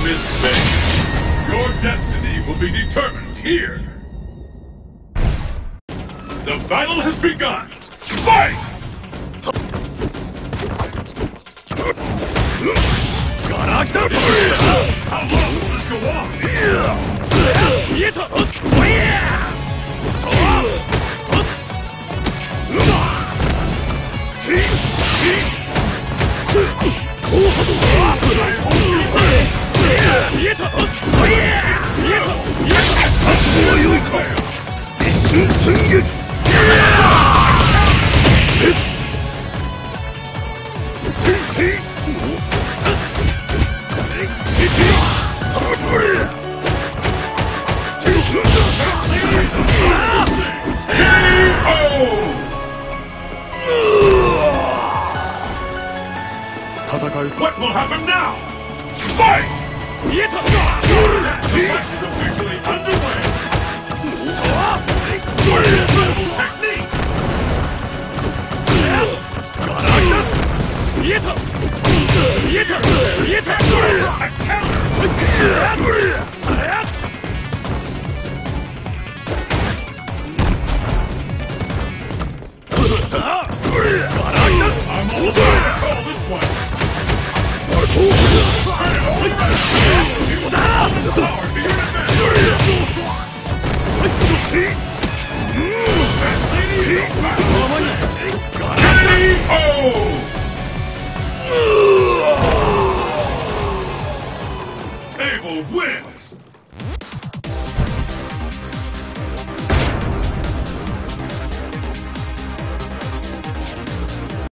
is made. Your destiny will be determined here. The battle has begun. Fight! How long will this go on? What will happen now? Fight! The fight is officially underway. Incredible technique! A counter! I'm all about to call this one. Power